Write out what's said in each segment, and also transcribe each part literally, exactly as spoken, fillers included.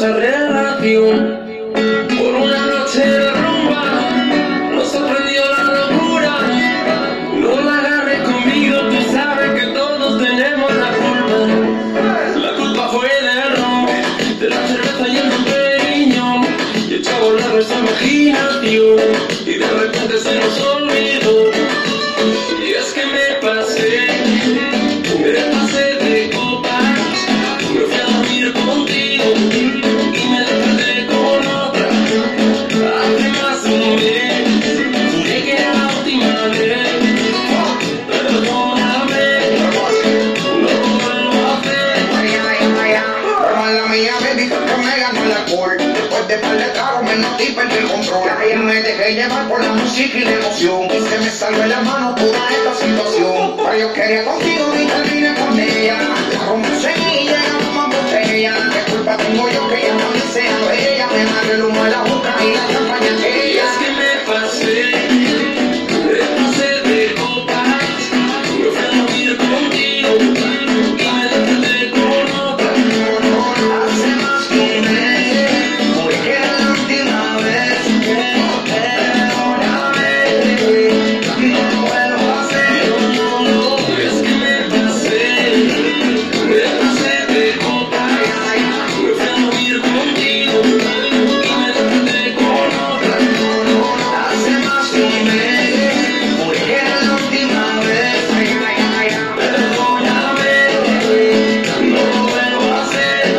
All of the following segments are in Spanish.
nuestra relación. Por una noche de rumba nos sorprendió la locura. No la agarré conmigo, tú sabes que todos tenemos la culpa. La culpa fue del ron, de la cerveza y el cariño, y echó a volar nuestra imaginación, y de repente se nos olvidó. Y es que me pasé, me pasé de copas, me fui a dormir contigo y me desperté con otra. Hace más de un mes, juré que era la última vez. Perdóname, no lo vuelvo a hacer. Mala mía, baby, que me ganó el alcohol. Después de par de tragos me noté y perdí el control. Me dejé llevar por la música y la emoción, y se me salió de la mano toda esta situación. Pero yo quería contigo y terminé con ella. La rompimos y llegamos a botella. ¿Qué culpa tengo yo que ella también sea bella? Me agarré el humo de la boca y la champaña Y aquella. es que me pasé, me pasé de copas, me fui a dormir contigo y me desperté con otra. Hace más de un mes, juré que era la última vez. Perdóname, no lo vuelvo a hacer. No, no, es que me pasé, me pasé de copas, me fui a dormir contigo y me desperté con otra. Hace más de un mes, juré que era la última vez. Perdóname, no lo vuelvo a hacer.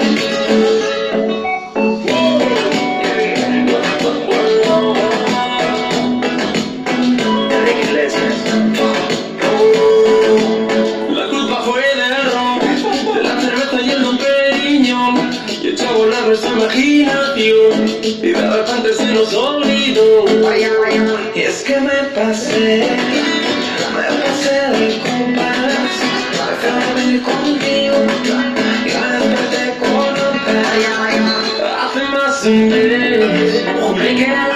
La culpa fue del ron, de la cerveza y el don cariño, y echó a volar nuestra imaginación, y de repente se nos olvidó. Y es que me pasé, me pasé de copas, me fui a dormir contigo y me desperté con otra. Hace más de un mes, juré que era